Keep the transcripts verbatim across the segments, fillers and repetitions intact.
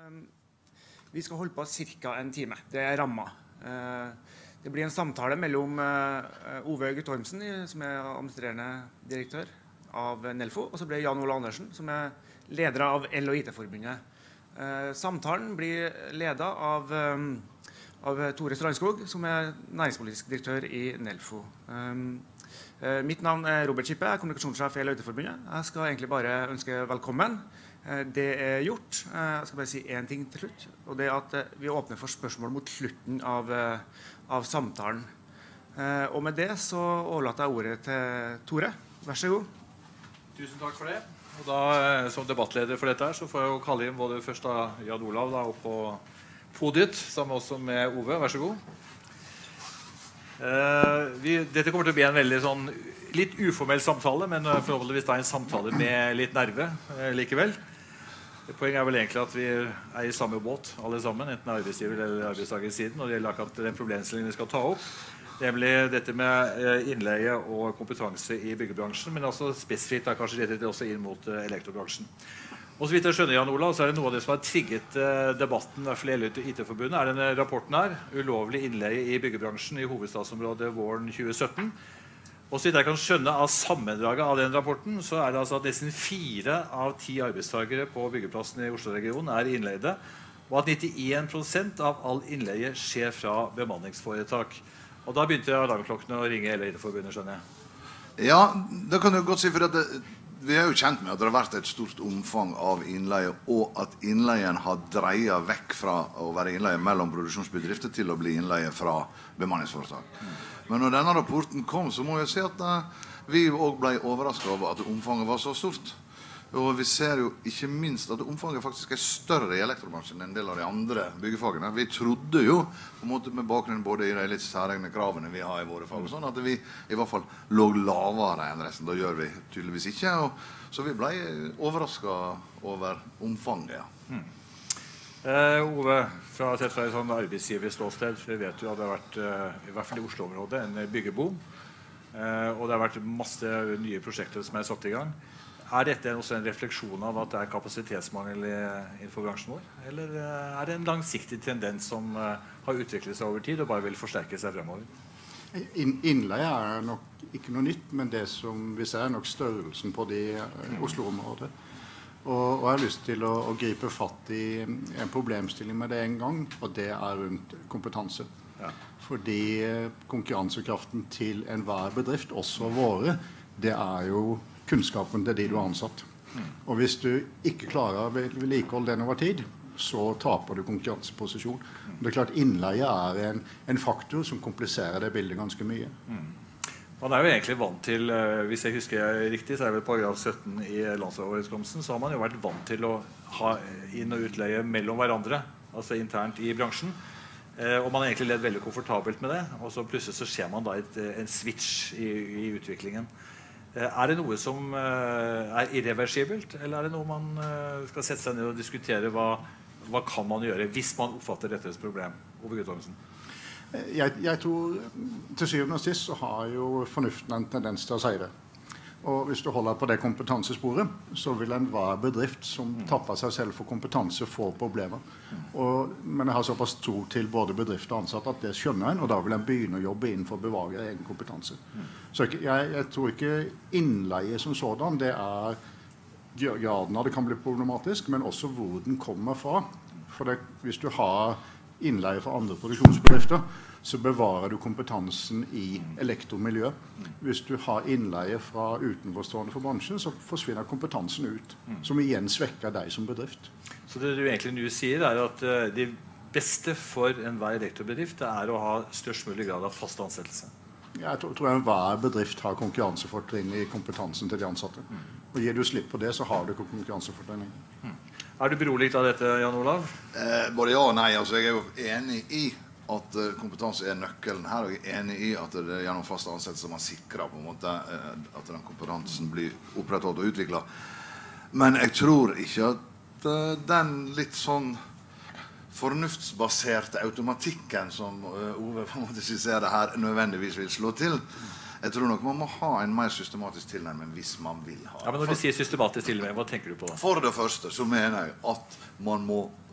Vi skal holde på cirka en time. Det er ramma. Det blir en samtale mellom Ove Guttormsen, som er administrerende direktør av Nelfo, og så blir Jan Ole Andersen, som er leder av L- og I T-forbundet. Samtalen blir ledet av, av Tore Strandskog, som er næringspolitisk direktør i Nelfo. Mitt navn er Robert Kippe, jeg er kommunikasjonssjef i L- og I T-forbundet. Jeg skal egentlig bare ønske velkommen. Det er gjort. Jeg skal bare si en ting til slutt, og det er at vi åpner for spørsmål mot slutten av, av samtalen. Og med det så overlater jeg ordet til Tore. Vær så god. Tusen takk for det. Og da, som debattleder for dette her, så får jeg jo kalle inn både først da Jan Olav da, opp på podiet, sammen også med Ove. Vær så god. Uh, vi, dette kommer til å bli en veldig sånn, litt uformell samtale, men forhåpentligvis da en samtale med litt nerve uh, likevel. Poenget er vel egentlig at vi er i samme båt, alle sammen, enten arbeidsgiver eller arbeidstagersiden, og det gjelder akkurat den problemstillingen vi skal ta opp, nemlig dette med uh, innleie og kompetanse i byggebransjen, men også spesifikt da kanskje rettet også inn mot uh, elektrobransjen. Og så vidt jeg skjønner, Jan Olav, så er det noe av det som har trigget eh, debatten, i hvert fall L- og I T-forbundet, er denne rapporten her, ulovlig innleie i byggebransjen i hovedstadsområdet våren tjue sytten. Og så vidt jeg kan skjønne av sammendraget av den rapporten, så er det altså at nesten fire av ti arbeidstagere på byggeplassen i Oslo-regionen er innleide, og at nittien prosent av all innleie skjer fra bemanningsforetak. Og da begynte alarmklokkene å ringe L- og I T-forbundet, skjønner jeg. Ja, det kan du godt si, for at det vi er jo kjent med at det har vært et stort omfang av innleie, og at innleien har dreiet vekk fra å være innleie mellom produksjonsbedrifter til å bli innleie fra bemanningsforetak. Men når denne rapporten kom, så må jeg si at uh, vi også ble overrasket over at omfanget var så stort. Og vi ser jo ikke minst at omfanget faktisk er større i elektrobransjen enn en del av de andre byggefagene. Vi trodde jo, på en måte med bakgrunn både i de litt særegne kravene vi har i våre fag, og sånn, at vi i hvert fall lå lavere enn resten. Da gjør vi tydeligvis ikke. Og, så vi ble overrasket over omfanget. Ja. Hmm. Eh, Ove, fra sett fra et sånn arbeidsgiverståsted, vi vet jo at det har vært, uh, i hvert fall i Oslo-området, en byggeboom. Eh, og det har vært masse nye prosjekter som er satt i gang. Er dette også en refleksjon av at det er kapasitetsmangel innenfor bransjen vår? Eller er det en langsiktig tendens som har utviklet seg over tid og bare vil forsterke seg fremover? Innleie er nok ikke noe nytt, men det som vi ser er nok størrelsen på de Oslo-området. Og, og jeg har lyst til å, å gripe fatt i en problemstilling med det en gang, og det er rundt kompetanse. Ja. Fordi konkurransekraften til enhver bedrift, også våre, det er jo kunnskapen til de du har ansatt. Mm. Og hvis du ikke klarer å vedlikeholde den over tid, så taper du konkurranseposisjon. Mm. Det er klart innleie er en, en faktor som kompliserer det bildet ganske mye. Mm. Man er jo egentlig vant til, hvis jeg husker riktig, så er det vel paragraf sytten i landsoverenskomsten, så har man jo vært vant til å ha inn- og utleie mellom hverandre, altså internt i bransjen. Eh, og man har egentlig ledd veldig komfortabelt med det, og så plutselig så skjer man da et, en switch i, i utviklingen. Er det noe som er irreversibelt, eller er det noe man skal sette seg ned og diskutere hva, hva kan man gjøre hvis man oppfatter dette som et problem? Ove Guttormsen. Jeg, jeg tror til syvende og sist så har jo fornuften en tendens til å si det. Og hvis du holder på det kompetansesporet, så vil enhver bedrift som tapper seg selv for kompetanse få problemer. Og, men jeg har såpass tro til både bedrift og ansatt at det skjønner en, og da vil en begynne å jobbe innenfor å bevare egen kompetanse. Så jeg, jeg tror ikke innleie som sådan, det er graden av det kan bli problematisk, men også hvor den kommer fra. For det, hvis du har innleie fra andre produksjonsbedrifter, så bevarer du kompetansen i elektromiljø. Hvis du har innleie fra utenforstående for bransjen, så forsvinner kompetansen ut, som igjen svekker deg som bedrift. Så det du egentlig nå sier er at uh, det beste for enhver elektrobedrift er å ha størst mulig grad av fast ansettelse? Jeg tror, tror enhver bedrift har konkurransefortrinn i kompetansen til de ansatte. Og gir du slipp på det, så har du konkurransefortrinn. Mm. Er du beroliget av dette, Jan Olav? Eh, både ja og nei. Altså, jeg er jo enig i at kompetanse er nøkkelen her, og jeg er enig i at det er gjennom fast ansettelse man sikrer på en måte at den kompetansen blir opprettholdt og utviklet. Men jeg tror ikke at den litt sånn fornuftsbaserte automatikken som Ove på en måte skisserer her nødvendigvis vil slå til. Jeg tror nok man må ha en mer systematisk tilnærming hvis man vil ha. Ja, men når du sier systematisk tilnærming, hva tenker du på da? For det første så mener jeg at man må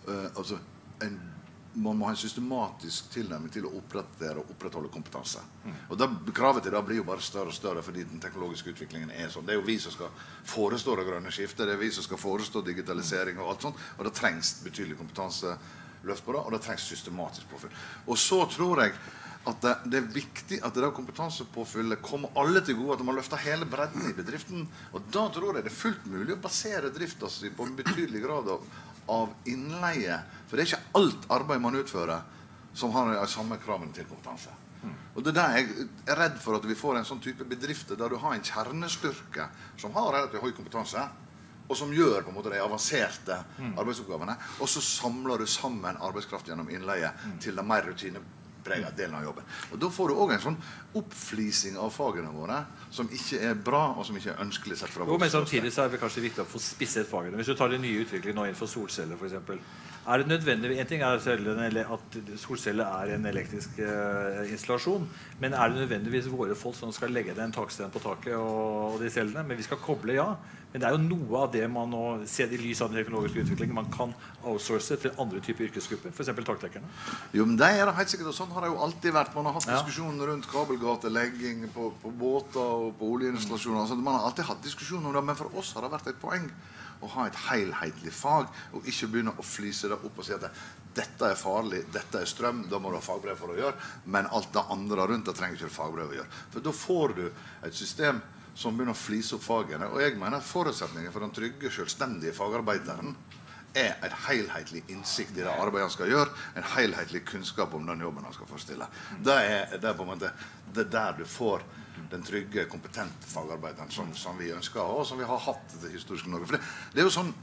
uh, altså en, man må ha en systematisk tilnærming til å opprette og opprettholde kompetanse. Mm. Og da, kravet til det blir jo bare større og større fordi den teknologiske utviklingen er sånn. Det er jo vi som skal forestå det grønne skiftet, det er vi som skal forestå digitalisering og alt sånt, og det trengs betydelig kompetanseløft på det, og det trengs systematisk påfyll. Og så tror jeg at det, det er viktig at det der kompetansepåfyllet kommer alle til gode, at man løfter hele bredden i bedriften, og da tror jeg det er fullt mulig å basere driften sin på en betydelig grad av av innleie, for det er ikke alt arbeid man utfører som har de samme kravene til kompetanse. Mm. Og det er der jeg er redd for at vi får en sånn type bedrifter der du har en kjernestyrke som har relativt høy kompetanse, og som gjør på en måte de avanserte mm. arbeidsoppgavene, og så samler du sammen arbeidskraft gjennom innleie mm. til den mer rutinepreget delen av jobben. Og da får du også en sånn oppflising av fagene våre som ikke er bra og som ikke er ønskelig sett fra vår. Men samtidig så er det kanskje viktig å få spisset fagene. Hvis du tar den nye utviklingen nå innenfor solceller for eksempel, er det nødvendig, en ting er at solceller er en elektrisk uh, installasjon, men er det nødvendigvis våre folk som skal legge den taksten på taket og, og de cellene, men vi skal koble, ja. Men det er jo noe av det man nå ser i lys av den teknologiske utviklingen man kan outsource til andre typer yrkesgrupper, for eksempel taklekkerne. Jo, men det er det helt sikkert, og sånn har det jo alltid vært. Man har hatt diskusjoner rundt kabelgatelegging på, på båter og på oljeinstallasjoner. Altså, man har alltid hatt diskusjoner om det, men for oss har det vært et poeng å ha et helhetlig fag, og ikke begynne å flyse det opp og si at det, dette er farlig, dette er strøm, da må du ha fagbrev for å gjøre, men alt det andre rundt det trenger ikke fagbrev å gjøre. For da får du et system som begynner å flyse opp fagene, og jeg mener at forutsetningen for den trygge, selvstendige fagarbeideren er en helhetlig innsikt i det arbeidet han skal gjøre, en helhetlig kunnskap om den jobben han skal forestille. Det er, det er på en måte det der du får den trygge, kompetente fagarbeideren som, som vi ønsker, og som vi har hatt i det historiske Norge. For det, det er jo sånn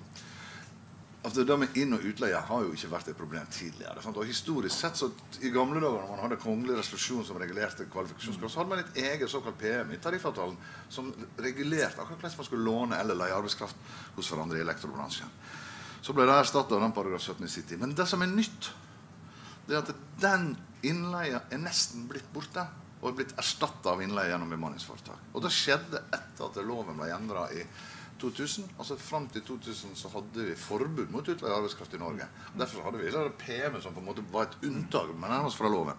at det med inn- og utleie har jo ikke vært et problem tidligere. Sant? Og historisk sett, så i gamle dager når man hadde kongelig resolusjon som regulerte kvalifikasjonskrav, så hadde man et eget såkalt P M i tariffavtalen som regulerte akkurat hvordan man skulle låne eller leie arbeidskraft hos hverandre i elektrobransjen. Så ble det erstattet av den paragraf sytten i City. Men det som er nytt, det er at den innleie er nesten blitt borte, og er blitt erstattet av innleie gjennom bemanningsforetak. Og det skjedde etter at loven ble endret i to tusen. Altså frem til to tusen så hadde vi forbud mot utleie arbeidskraft i Norge. Derfor hadde vi det P M som på en måte var et unntak, men nærmest fra loven.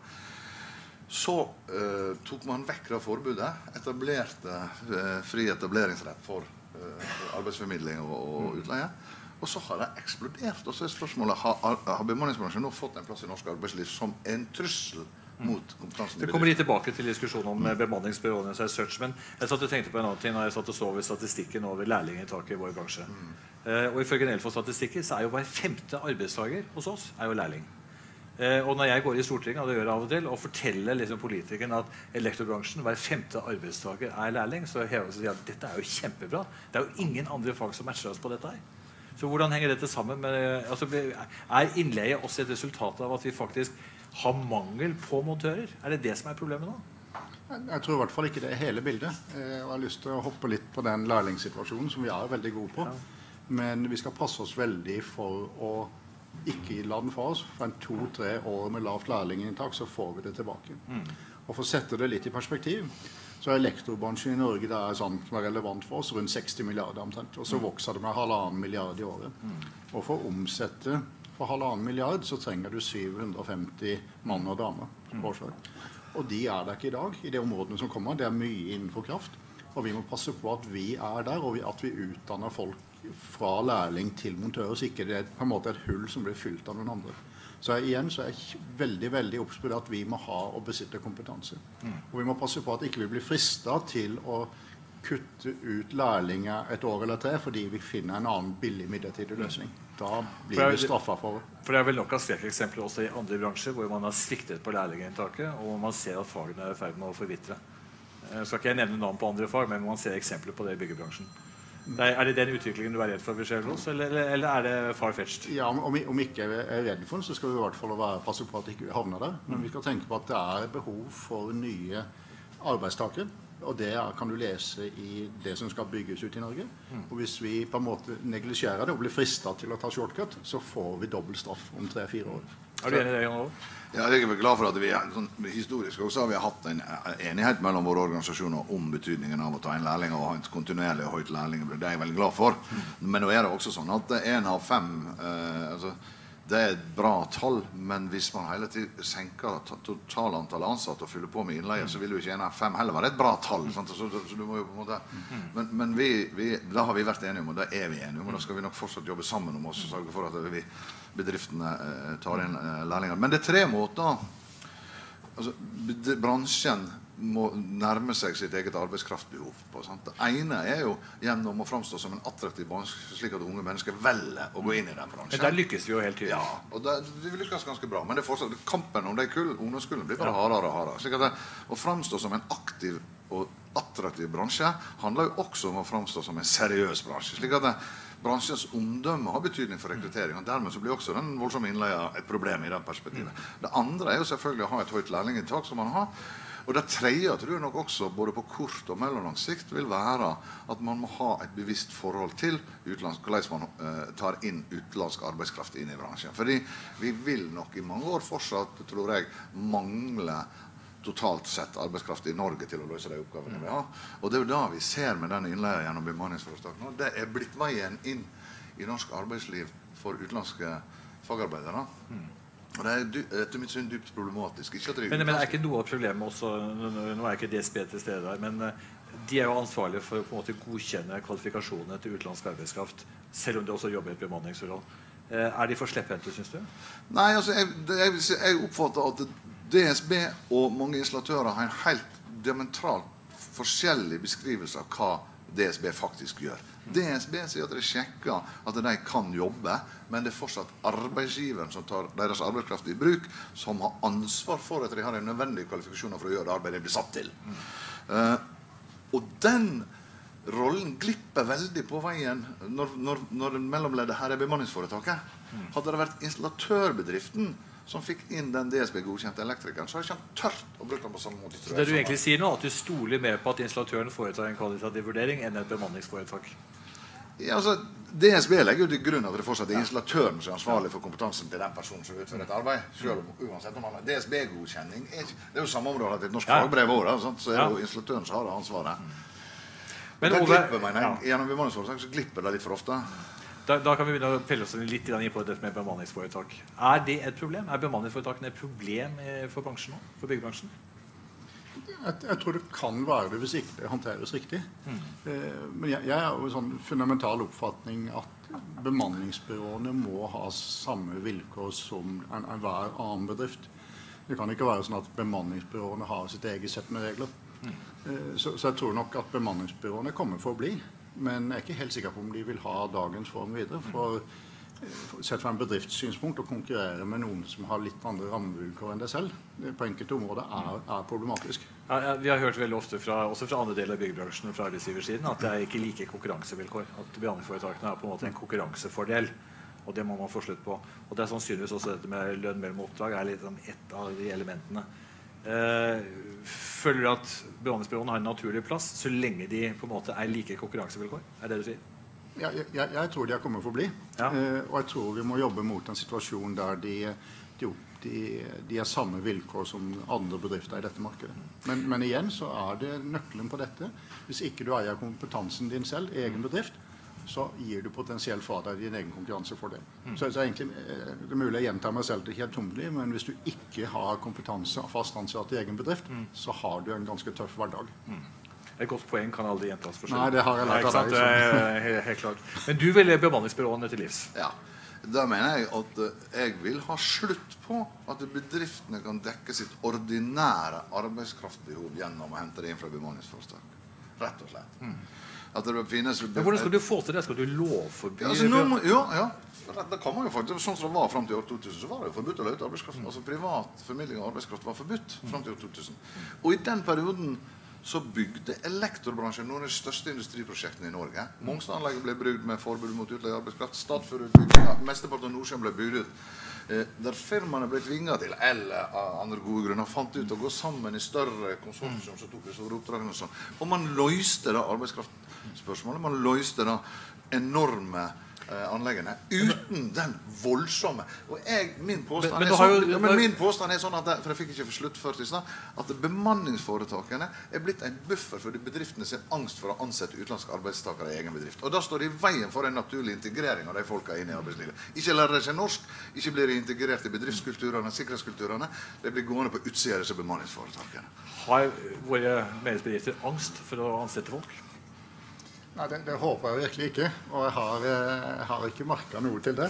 Så eh, tok man vekk det forbudet, etablerte eh, fri etableringsrett for eh, arbeidsformidling og, og utleie, og så har det eksplodert. Og så er spørsmålet, har, har bemanningsbransjen nå fått en plass i norsk arbeidsliv som en trussel mot kompetansen? Det kommer litt tilbake til diskusjonen om mm. bemanningsbyråene som er search, men jeg satt og tenkte på en annen ting når jeg satt og så over statistikken over lærlinginntak i vår bransje. Mm. Eh, og ifølge Nelfos statistikker så er jo hver femte arbeidstaker hos oss er jo lærling. Eh, og når jeg går i Stortinget, og det gjør jeg av og til, og forteller liksom politikerne at elektrobransjen, hver femte arbeidstaker er lærling, så hever jeg og sier at dette er jo kjempebra. Det er jo ingen andre fag som matcher oss på dette her. Så hvordan henger dette sammen med, altså, er innleie også et resultat av at vi faktisk har mangel på montører? Er det det som er problemet nå? Jeg tror i hvert fall ikke det er hele bildet. Jeg har lyst til å hoppe litt på den lærlingssituasjonen som vi er veldig gode på. Ja. Men vi skal passe oss veldig for å ikke la den fra oss. For en to-tre år med lavt lærlinginntak så får vi det tilbake. Mm. Og for å sette det litt i perspektiv, så er elektrobransjen i Norge det er sånn som er relevant for oss, rundt seksti milliarder omtrent. Og så vokser det med halvannen milliard i året. Mm. Og for å omsette for halvannen milliard så trenger du syv hundre og femti mann og damer. Mm. Og de er der ikke i dag, i de områdene som kommer. Det er mye innenfor kraft. Og vi må passe på at vi er der, og at vi utdanner folk fra lærling til montører, så ikke det er på en måte et hull som blir fylt av noen andre. Så igjen så er jeg veldig, veldig oppspurt at vi må ha og besitte kompetanse. Mm. Og vi må passe på at ikke vi blir fristet til å kutte ut lærlinger et år eller tre, fordi vi finner en annen billig midlertidig løsning. Da blir vi straffet for det. For det er vel nok av skrekkeksempler også i andre bransjer, hvor man har sviktet på lærlinginntaket, og man ser at fagene er i ferd med å forvitre. Jeg skal ikke nevne navn på andre fag, men man ser eksempler på det i byggebransjen. Er, er det den utviklingen du er redd for, Visjelros, eller, eller er det far-fetched? Ja, om, om ikke jeg er redd for den, så skal vi i hvert fall være, passe på at vi ikke havner der. Men vi skal tenke på at det er behov for nye arbeidstakere, og det er, kan du lese i det som skal bygges ut i Norge. Og hvis vi på en måte neglisjerer det og blir fristet til å ta shortcut, så får vi dobbelt straff om tre-fire år. Er du enig i det, Jan Olav? Ja, jeg er glad for at vi sånn, historisk også har vi hatt en enighet mellom våre organisasjoner om betydningen av å ta inn lærlinger og ha et kontinuerlig og høyt lærlingebruk. Det er jeg veldig glad for. Men nå er det også sånn at en av fem, eh, altså det er et bra tall, men hvis man hele tiden senker total antall ansatte og fyller på med innleie, så vil jo ikke en av fem heller være et bra tall. Sant? Så, så du må jo på en måte... Men, men vi, vi, da har vi vært enige om, og da er vi enige om, og da skal vi nok fortsatt jobbe sammen om oss og sørge for at vi, bedriftene eh, tar inn eh, lærlinger. Men det er tre måter. Altså, bransjen må nærme seg sitt eget arbeidskraftbehov på. Sant? Det ene er jo gjennom å framstå som en attraktiv bransje, slik at unge mennesker velger å gå inn i den bransjen. Men der lykkes vi jo helt tydelig. Ja, og det, det lykkes ganske bra. Men det er fortsatt, kampen om de kull, ungdomskullen blir bare hardere og hardere. Slik at det, å framstå som en aktiv og attraktiv bransje handler jo også om å framstå som en seriøs bransje. Slik at det, bransjens omdømme har betydning for rekruttering, og dermed så blir også den voldsomme innleia et problem i den perspektivet. Det andre er jo selvfølgelig å ha et høyt lærlinginntak som man har. Og det tredje tror jeg nok også, både på kort og mellomlang sikt, vil være at man må ha et bevisst forhold til utlandsk, hvordan man eh, tar inn utenlandsk arbeidskraft inn i bransjen. Fordi vi vil nok i mange år fortsatt, tror jeg, mangle totalt sett arbeidskraft i Norge til å løse de oppgavene vi har. Og det er jo da vi ser med denne innleia gjennom bemanningsforetak nå. Det er blitt veien inn i norsk arbeidsliv for utenlandske fagarbeidere. Og det er etter mitt syn dypt problematisk. Ikke at det er men, men er ikke noe av problemet også, nå er ikke D S B til stede der, men de er jo ansvarlige for å på en måte godkjenne kvalifikasjonene til utenlandsk arbeidskraft, selv om de også jobber i et bemanningsforhold. Er de for slepphendte, synes du? Nei, altså, jeg, jeg, jeg oppfatter at D S B og mange installatører har en helt diametralt forskjellig beskrivelse av hva D S B faktisk gjør. D S B sier at de sjekker at de kan jobbe, men det er fortsatt arbeidsgiveren som tar deres arbeidskraft i bruk, som har ansvar for at de har en nødvendige kvalifikasjoner for å gjøre det arbeidet de blir satt til. Uh, og den rollen glipper veldig på veien når, når, når mellomleddet her er bemanningsforetaket. Hadde det vært installatørbedriften som fikk inn den D S B-godkjente elektrikeren, så har ikke han tørt å bruke den på samme måte. Så det du egentlig sier nå, at du stoler mer på at installatøren foretar en kvalitativ vurdering enn et bemanningsforetak? Ja, altså, D S B legger jo til grunn at det fortsatt er installatøren som er ansvarlig for kompetansen til den personen som utfører et arbeid. Selv om uansett om han har D S B-godkjenning, er ikke, det er jo samme område til et norsk ja. fagbrev også, så er det jo installatøren som har det ansvaret. Men det glipper, mener jeg, gjennom bemanningsforetak så glipper det litt for ofte. Da, da kan vi begynne å pelle oss litt inn på dette med bemanningsforetak. Er det et problem? Er bemanningsforetakene et problem for bransjen nå? For byggebransjen? Jeg, jeg tror det kan være det hvis ikke det håndteres riktig. Mm. Eh, men jeg, jeg har jo en sånn fundamental oppfatning at bemanningsbyråene må ha samme vilkår som en, en hver annen bedrift. Det kan ikke være sånn at bemanningsbyråene har sitt eget sett med regler. Mm. Eh, så, så jeg tror nok at bemanningsbyråene kommer for å bli. Men jeg er ikke helt sikker på om de vil ha dagens form videre. For, for sett fra en bedriftssynspunkt å konkurrere med noen som har litt andre rammevilkår enn deg selv, det på enkelte områder er, er problematisk. Ja, ja, vi har hørt veldig ofte, fra, også fra andre deler av byggebransjen og fra arbeidsgiversiden, at det er ikke like konkurransevilkår. At behandlingsforetakene er på en måte en konkurransefordel, og det må man få slutt på. Og det er sannsynligvis også dette med lønn mellom oppdrag er litt et av de elementene. Eh, føler du at bemanningsbyråene har en naturlig plass så lenge de på en måte er like konkurransevilkår? Er det du sier? Ja, jeg, jeg tror de har kommet for å bli. Ja. Eh, og jeg tror vi må jobbe mot en situasjon der de, de, de, de er samme vilkår som andre bedrifter i dette markedet. Men, men igjen så er det nøkkelen på dette. Hvis ikke du eier kompetansen din selv, egen bedrift, så gir du potensielt fra deg din egen konkurransefordel. Mm. Så, så egentlig, det er mulig å gjenta meg selv til helt tommelig, men hvis du ikke har kompetanse fast ansatt i egen bedrift, mm. så har du en ganske tøff hverdag. Mm. Et godt poeng kan aldri gjentas forskjellig. Nei, det har jeg lært av deg. Det er helt, helt klart. Men du vil bemanningsbyråene til livs? Ja. Da mener jeg at jeg vil ha slutt på at bedriftene kan dekke sitt ordinære arbeidskraftbehov gjennom å hente det inn fra bemanningsforetak. Rett og slett. Mm. At det finnes... Men hvordan skal du få til det? Skal du lovforby? Altså, må, ja, ja. Det kan man jo faktisk. Sånn som det var frem til år to tusen, så var det jo forbudt å løte arbeidskraft. Altså privat formidling av arbeidskraft var forbudt frem til år to tusen. Og i den perioden så bygde elektrobransjen noen av de største industriprosjektene i Norge. Mongstad-anlegget ble bygd med forbud mot utleie arbeidskraft. Stadfjord-utbyggingen, mesteparten av Nordsjøen ble bygd ut. Eh, der firmaene ble tvinget til, eller av andre gode grunner, fant ut å gå sammen i større konsortium som tok i store oppdragene og sånn. Og man løste da arbeidskraftspørsmålet, man løste da enorme anleggene uten den voldsomme og jeg, min, påstand men, men, er sånn, jo, ja, men min påstand er sånn at det, for jeg fikk ikke sluttført i sted, at bemanningsforetakene er blitt en buffer for bedriftene sin angst for å ansette utenlandske arbeidstakere i egen bedrift. Og da står de i veien for en naturlig integrering av de folka inn i arbeidslivet. Ikke lærer de seg norsk, ikke blir de integrert i bedriftskulturene, sikkerhetskulturene. De blir gående på utsida av disse bemanningsforetakene. Har våre medlemsbedrifter angst for å ansette folk? Nei, det, det håper jeg virkelig ikke, og jeg har, jeg har ikke market noe til det.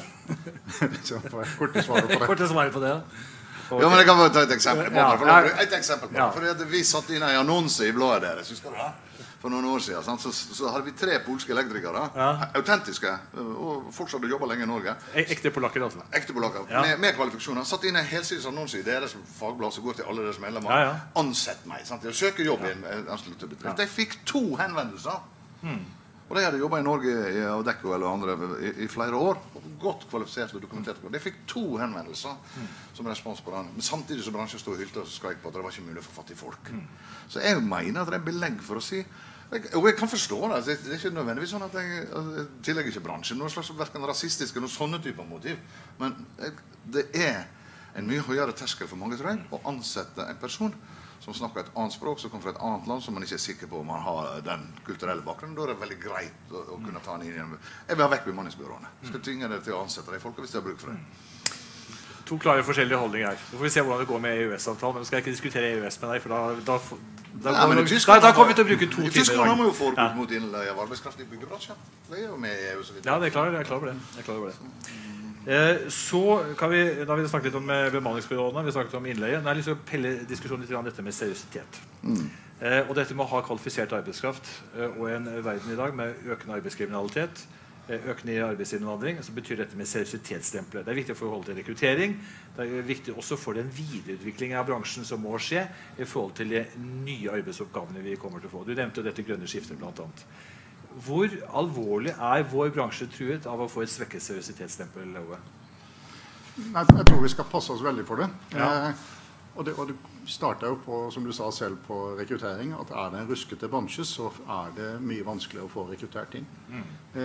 Så får jeg korte svaret på det. Korte svaret på det, okay. Ja, men jeg kan bare ta et eksempel på ja, det. ja, ja. Et eksempel på det. Ja. Fordi vi satt inn en annonse i bladet deres, husker du det? For noen år siden, sant? Så, så hadde vi tre polske elektrikere, ja. autentiske, og folk som hadde jobbet lenge i Norge. Ekte polakker, altså. Ekte polakker, ja. med, med kvalifikasjoner. Satt inn en helsides annonse i deres fagblad som går til alle deres medlemmer. Ja, ja. Ansett meg, sant? Jeg søker jobb i en ansluttet bedrift. De fikk to henvendelser. Hmm. Og de hadde jobbet i Norge i Adecco eller andre i, i flere år. Godt kvalifisert og dokumentert. De fikk to henvendelser mm. som respons på den. Men samtidig så bransjen stod i hylta og skreik på at det var ikke mulig å få fatt i folk. Mm. Så jeg mener at det er belegg for å si, jeg, og jeg kan forstå det, det er ikke nødvendigvis sånn at jeg, jeg tillegger ikke bransjen noen slags hverken rasistisk eller noen sånne typer motiv. Men jeg, det er en mye høyere terskel for mange, tror jeg, å ansette en person som snakker et annet språk, som kommer fra et annet land, som man ikke er sikker på om man har den kulturelle bakgrunnen. Da er det veldig greit å, å kunne ta den inn igjen. Jeg vil ha vekk bemanningsbyråene. Jeg skal tvinge dere til å ansette de folka hvis de har bruk for det. To klare forskjellige holdninger her. Så får vi se hvordan det går med E U S-avtalen. Men nå skal jeg ikke diskutere E U S med deg, for da, da, da, Nei, går, Tyskland, da, da kommer vi til å bruke to timer. Tyskland har man jo forbud ja. mot innleie av arbeidskraft i byggebransjen. Det er jo med E U så vidt. Ja, det er klart, jeg er klar over det. Jeg er klar over det. Eh, så kan vi, da har vi snakket litt om bemanningsbyråene, vi har snakket om innleie. Nå er liksom pelle diskusjonen litt om dette med seriøsitet. Mm. Eh, og dette med å ha kvalifisert arbeidskraft eh, og en verden i dag med økende arbeidskriminalitet, eh, økende arbeidsinnvandring, så betyr dette med seriøsitetsstempelet. Det er viktig for å holde til rekruttering. Det er viktig også for den videreutviklingen av bransjen som må skje i forhold til de nye arbeidsoppgavene vi kommer til å få. Du nevnte dette grønne skiftet blant annet. Hvor alvorlig er vår bransje truet av å få et svekket seriøsitetsstempel? Love? Nei, jeg tror vi skal passe oss veldig for det. Ja. Eh, og det, og det starter jo på, som du sa selv, på rekruttering. At er det en ruskete bransje, så er det mye vanskeligere å få rekruttert inn. Mm.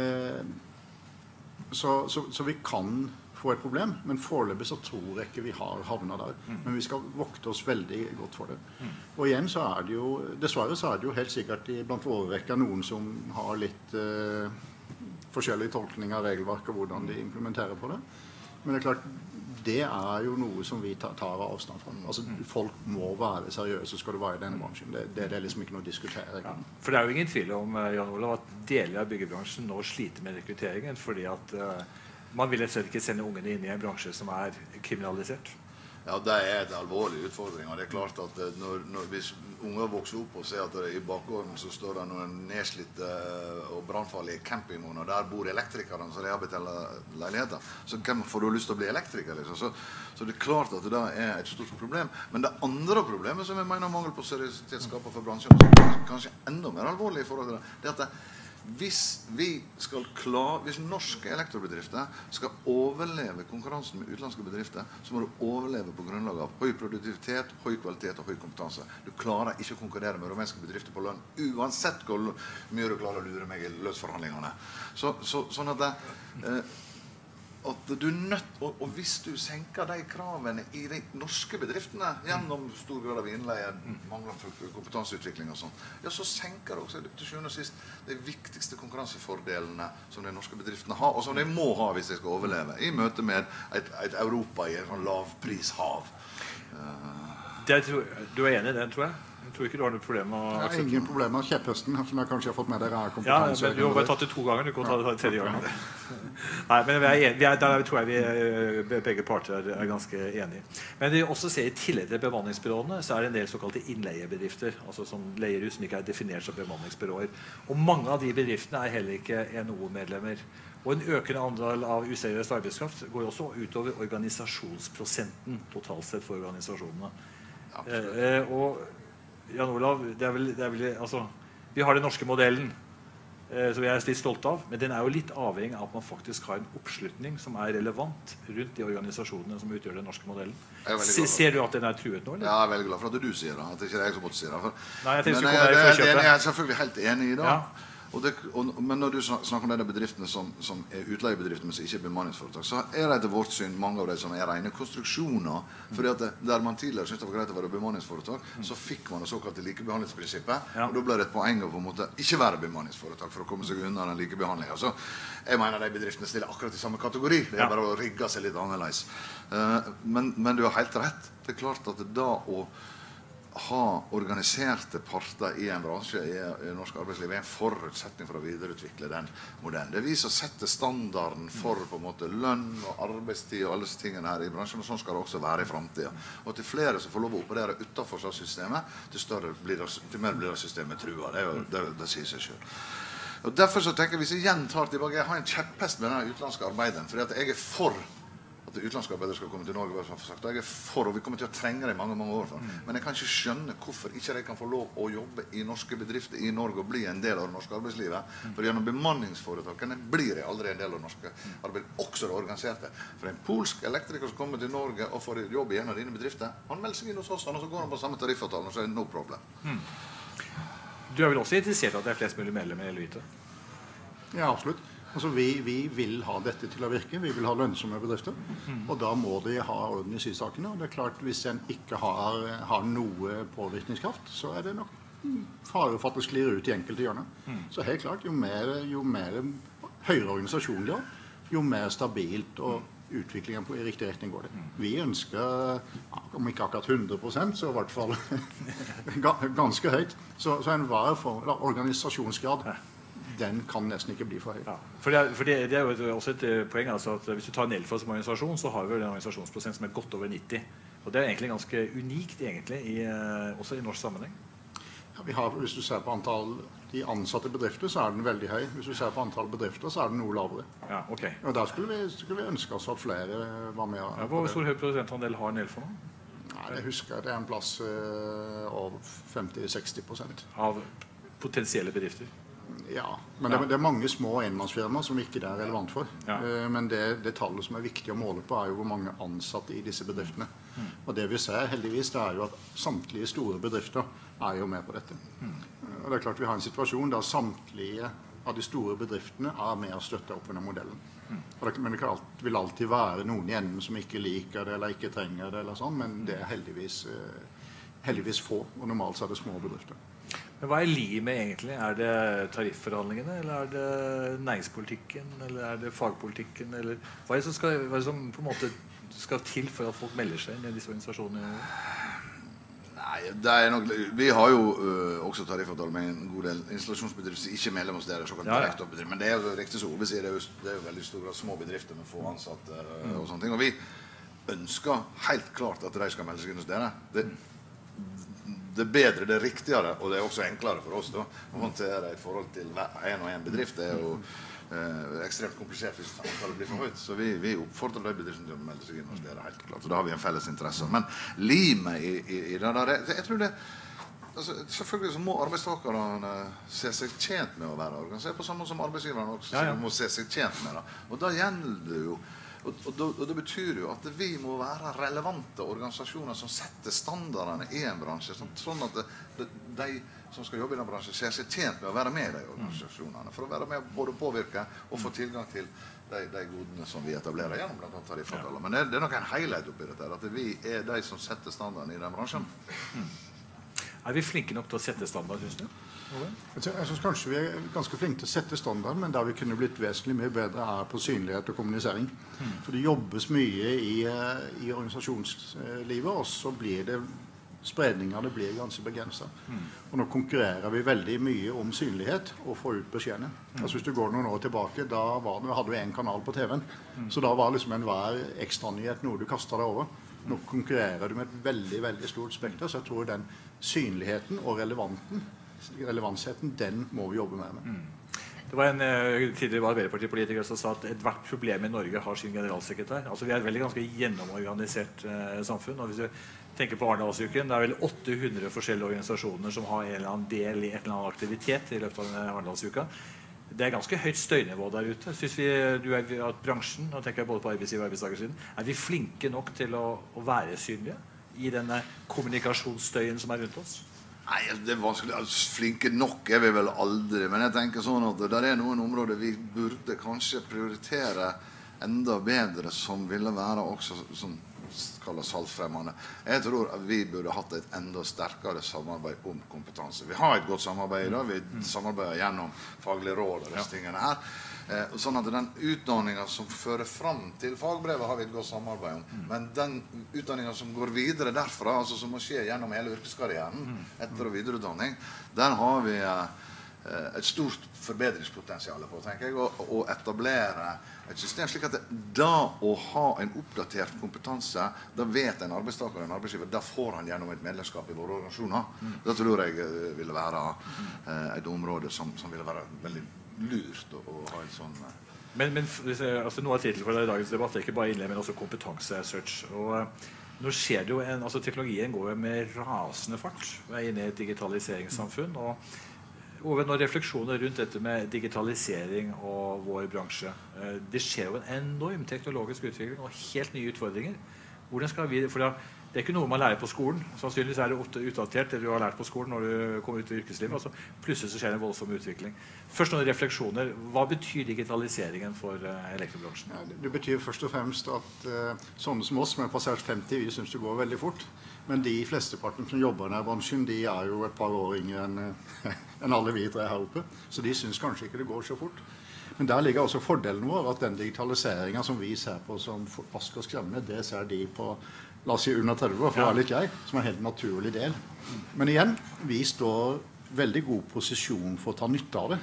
Eh, så, så, så vi kan få et problem, men foreløpig så tror jeg ikke vi har havnet der. Mm. Men vi skal vokte oss veldig godt for det. Mm. Og igjen så er det jo, dessverre så er det jo helt sikkert i, blant våre rekker noen som har litt eh, forskjellige tolkninger av regelverk og hvordan de implementerer på det. Men det er klart, det er jo noe som vi tar, tar avstand fra. Altså, folk må være seriøse, skal du være i denne bransjen. Det, det, det er liksom ikke noe å diskutere. Ja, for det er jo ingen tvil om, Jan Olav, at deler av byggebransjen nå sliter med rekrutteringen, fordi at uh, man vil rett og slett ikke sende ungene inn i en bransje som er kriminalisert. Ja, det er en alvorlig utfordring. Og det er klart at når, når, hvis unger vokser opp og ser at det i bakgården så står det noen nedslitte og brannfarlige campingvogner, og der bor elektrikerne som rehabiliterer leiligheter, så hvem får du lyst til å bli elektriker? Liksom? Så, så det er klart at det er et stort problem. Men det andre problemet som jeg mener mangel på seriøsitet skaper for bransjen, som er kanskje enda mer alvorlig i forhold til det, det er at det, Hvis, vi skal klare, hvis norske elektrobedrifter skal overleve konkurransen med utenlandske bedrifter, så må du overleve på grunnlag av høy produktivitet, høy kvalitet og høy kompetanse. Du klarer ikke å konkurrere med rumenske bedrifter på lønn, uansett hvor mye du klarer å lure meg i lønnsforhandlingene. Så, så, sånn at det, eh, at du er nødt, og, og hvis du senker de kravene i de norske bedriftene gjennom stor grad av innleie, manglende kompetanseutvikling og sånn, ja, så senker det også til sjuende og sist de viktigste konkurransefordelene som de norske bedriftene har, og som de må ha hvis de skal overleve, i møte med et, et Europa i en sånn lavprishav. Uh, det tror, du er enig i det, tror jeg? Jeg tror ikke du har noe problem med å akseptere. Det er ingen problem med kjepphøsten, som jeg kanskje har fått med dere er kompetanse. Ja, men du har bare tatt det to ganger, du kan ta det tredje gangen. Nei, men vi er, vi er, der tror jeg vi begge parter er, er ganske enige. Men vi også ser i tillegg til bemanningsbyråene, så er det en del såkalte innleiebedrifter, altså som leier ut som ikke er definert som bemanningsbyråer. Og mange av de bedriftene er heller ikke N H O-medlemmer. Og en økende andel av useriøs arbeidskraft går også utover organisasjonsprosenten totalt sett for organisasjonene. Eh, og Jan Olav, det er vel, det er vel, altså, vi har den norske modellen, eh, som vi er litt stolte av, men den er jo litt avhengig av at man faktisk har en oppslutning som er relevant rundt de organisasjonene som utgjør den norske modellen. Se, ser du at den er truet nå, eller? Ja, jeg er veldig glad for at du sier det, at det ikke er jeg som måtte si det. For, Nei, jeg men jeg, det, det, det er jeg selvfølgelig helt enig i da. Ja. Og det, og, men når du snakker om de bedriftene som, som er utleiebedrifter, men som ikke er bemanningsforetak, så er det etter vårt syn mange av de som er rene konstruksjoner. Fordi at det, der man tidligere syntes det var greit å være bemanningsforetak, så fikk man det såkalte likebehandlingsprinsippet. Ja. Og da ble det et poeng å på en måte ikke være bemanningsforetak for å komme seg unna den likebehandlingen. Så jeg mener de bedriftene stiller akkurat i samme kategori. Det er Ja. bare å rigge seg litt annerledes. Uh, men, men du har helt rett. Det er klart at det da å ha organiserte parter i en bransje i, i norsk arbeidsliv er en forutsetning for å videreutvikle den modellen. Det viser å sette standarden for på en måte lønn og arbeidstid og alle disse tingene her i bransjen, og sånn skal det også være i fremtiden. Og til flere som får lov å operere utenfor systemet, til, større blir det, til mer blir det systemet trua. Det, er jo, det, det sier seg selv. Og derfor så tenker jeg, hvis jeg igjen tar tilbake, jeg har en kjepphest med den utenlandske arbeideren, fordi at jeg er for at utenlandske arbeidere skal komme til Norge, som sagt. Jeg er for, og vi kommer til å trenge det i mange, mange år. For. Men jeg kan ikke skjønne hvorfor ikke de kan få lov å jobbe i norske bedrifter i Norge og bli en del av det norske arbeidslivet. For gjennom bemanningsforetakene blir de aldri en del av det norske arbeid, også det organiserte. For en polsk elektriker som kommer til Norge og får jobb i en av dine bedrifter, han melder seg inn hos oss, og så går han på samme tariffavtalen, og så er det no problem. Mm. Du er vel også interessert i at det er flest mulig medlemmer, eller vite? Ja, absolutt. Altså, vi, vi vil ha dette til å virke. Vi vil ha lønnsomme bedrifter. Mm. Og da må de ha orden i sysakene. Og det er klart, hvis en ikke har, har noe påvirkningskraft, så er det nok fare for at det sklir ut i enkelte hjørner. Mm. Så helt klart, jo mer, jo mer høyere organisasjon de har, jo mer stabilt og utviklingen på, i riktig retning går det. Vi ønsker, om ikke akkurat hundre prosent, så i hvert fall ganske høyt. Så, så en var for organisasjonsgrad, den kan nesten ikke bli for høy. Ja, for det er, for det, det er jo også et poeng, altså at hvis du tar Nelfo som organisasjon, så har vi en organisasjonsprosent som er godt over nitti. Og det er egentlig ganske unikt, egentlig, i, også i norsk sammenheng. Ja, vi har, hvis du ser på antall de ansatte bedrifter, så er den veldig høy. Hvis du ser på antall bedrifter, så er den noe lavere. Ja, ok. Og der skulle vi, skulle vi ønske oss at flere var med. Ja, hvor stor høy prosentandel har Nelfo nå? Nei, jeg husker det er en plass uh, over femti til seksti prosent. Av potensielle bedrifter? Ja, men det, det er mange små enmannsfirmaer som ikke det er relevant for. Ja. Uh, men det, det tallet som er viktig å måle på, er jo hvor mange ansatte i disse bedriftene. Mm. Og det vi ser heldigvis, det er jo at samtlige store bedrifter er jo med på dette. Mm. Uh, og det er klart vi har en situasjon der samtlige av de store bedriftene er med å støtte opp under modellen. Mm. Og det, men det alt, vil alltid være noen i enden som ikke liker det eller ikke trenger det, eller sånn, men det er heldigvis, uh, heldigvis få, og normalt så er det små bedrifter. Men hva er limet egentlig? Er det tarifforhandlingene, eller er det næringspolitikken, eller er det fagpolitikken, eller hva er det som, skal, hva er det som på en måte skal til for at folk melder seg inn i disse organisasjonene? Nei, det er nok, vi har jo uh, også tariffavtale med en god del installasjonsbedrifter som ikke er medlem hos dere, såkalt ja, ja. direktoppbedrift, men det er jo riktig så hovedsier, det er jo, det er jo veldig store små bedrifter med få ansatte uh, mm. og sånne ting, og vi ønsker helt klart at de skal melde seg inn hos dere. Det, det er bedre, det er riktigere, og det er også enklere for oss da, å håndtere i forhold til en og en bedrift. Det er jo eh, ekstremt komplisert hvis antallet blir for høyt, så vi, vi oppfordrer de bedriftene til å melde seg inn hos dere, helt klart. Så da har vi en felles interesse. Men limet i, i, i det der, jeg tror det, altså, selvfølgelig så må arbeidstakerne se seg tjent med å være organisert, på samme måte som arbeidsgiverne også ja, ja. må se seg tjent med det. Og da gjelder det jo, Og, og, og det betyr jo at vi må være relevante organisasjoner som setter standardene i en bransje, sånn, sånn at det, det, de som skal jobbe i den bransjen ser seg tjent med å være med i de organisasjonene, for å være med å både påvirke og få tilgang til de, de godene som vi etablerer gjennom blant annet tariffavtaler. Men det, det er nok en helhet oppi dette, at vi er de som setter standarden i den bransjen. Mm. Er vi flinke nok til å sette standard, synes du? Jeg synes kanskje vi er ganske flinke til å sette standard, men der vi kunne blitt vesentlig mye bedre er på synlighet og kommunisering. Mm. For det jobbes mye i, i organisasjonslivet, og så blir det spredningene blir ganske begrenset. Mm. Og nå konkurrerer vi veldig mye om synlighet og få ut beskjedene. Mm. Altså hvis du går noen år tilbake, da var det, hadde du en kanal på T V-en, mm. så da var liksom enhver ekstranyhet noe du kastet deg over. Nå konkurrerer du med et veldig, veldig stort spekter, så jeg tror den synligheten og relevanten relevansheten, den må vi jobbe med. med. Mm. Det var en uh, tidligere Arbeiderpartipolitiker som sa at ethvert problem i Norge har sin generalsekretær. Altså vi er et veldig ganske gjennomorganisert uh, samfunn, og hvis du tenker på Arendalsuken, det er vel åtte hundre forskjellige organisasjoner som har en eller annen del i et eller annet aktivitet i løpet av Arendalsuka. Det er ganske høyt støynivå der ute. Synes vi, du er, at bransjen, og tenker jeg både på arbeidsgiver og arbeidstakersiden, er vi flinke nok til å, å være synlige i denne kommunikasjonsstøyen som er rundt oss? Nei, det er vanskelig. Altså, flinke nok er vi vel aldri, men jeg tenker sånn at det er noen områder vi burde kanskje prioritere enda bedre, som ville være også som kalles salgsfremmende. Jeg tror at vi burde hatt et enda sterkere samarbeid om kompetanse. Vi har et godt samarbeid da, vi samarbeider gjennom faglige råd og disse tingene her. Eh, sånn at den utdanningen som fører fram til fagbrevet har vi et godt samarbeid om. Men den utdanningen som går videre derfra, altså som må skje gjennom hele yrkeskarrieren, etter- og videreutdanning, der har vi eh, et stort forbedringspotensial på, tenker jeg, å, å etablere et system slik at det, da å ha en oppdatert kompetanse, da vet en arbeidstaker og en arbeidsgiver, da får han gjennom et medlemskap i våre organisasjoner. Mm. Da tror jeg eh, ville være eh, et område som, som ville være veldig lurt å, å ha et sånn eh. Men, men altså, noe av titelen for dagens debatt er ikke bare innlegg, men også kompetanse-search. Og uh, nå skjer det jo en, altså teknologien går jo med rasende fart. Vi er inne i et digitaliseringssamfunn, og Ove, noen refleksjoner rundt dette med digitalisering og vår bransje. Det skjer jo en enorm teknologisk utvikling og helt nye utfordringer. Hvordan skal vi, for det er ikke noe man lærer på skolen. Sannsynligvis er det ofte utdatert det du har lært på skolen når du kommer ut i yrkeslivet. Altså, plutselig så skjer en voldsom utvikling. Først noen refleksjoner. Hva betyr digitaliseringen for uh, elektrobransjen? Ja, det, det betyr først og fremst at uh, sånne som oss som er passert femti, vi synes det går veldig fort. Men de flesteparten som jobber i denne bransjen, de er jo et par år yngre enn enn alle vi tre her oppe. Så de synes kanskje ikke det går så fort. Men der ligger også fordelen vår, at den digitaliseringen som vi ser på som rask og skremmende, det ser de på, la oss si under tretti år, for å være litt jeg, som er en helt naturlig del. Men igjen, vi står veldig god posisjon for å ta nytte av det.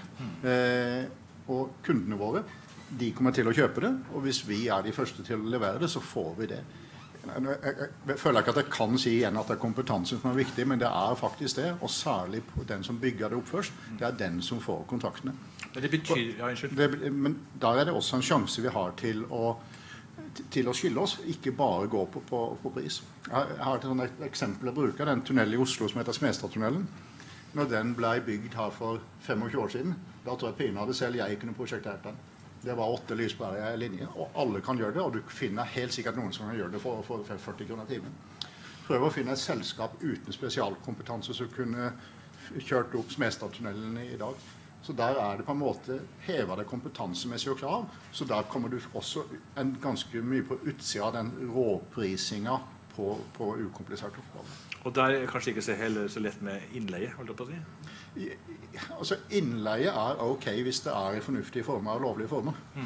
Eh, og kundene våre, de kommer til å kjøpe det, og hvis vi er de første til å levere det, så får vi det. Jeg, jeg, jeg føler ikke at jeg kan si igjen at det er kompetansen som er viktig, men det er faktisk det, og særlig den som bygger det opp først, det er den som får kontraktene. Men det betyr, ja, unnskyld. Det, men der er det også en sjanse vi har til å, til å skille oss, ikke bare gå på, på, på pris. Jeg, jeg har et sånt eksempel å bruke, den tunnelen i Oslo som heter Smestadtunnelen. Når den ble bygd her for tjuefem år siden, da tror jeg pinadø selv jeg kunne prosjektert den. Det var åtte lysbærere linjer, og alle kan gjøre det, og du finner helt sikkert noen som kan gjøre det for, for førti kroner timen. Prøv å finne et selskap uten spesialkompetanse som kunne kjørt opp Smestadtunnelen i dag. Så der er det på en måte hevet det kompetansemessig og krav, så der kommer du også en ganske mye på utsida av den råprisingen på, på ukompliserte oppgaver. Og der er kanskje ikke så, heller så lett med innleie, holdt jeg på å si? Altså, innleie er ok hvis det er i fornuftige former og lovlige former. Mm.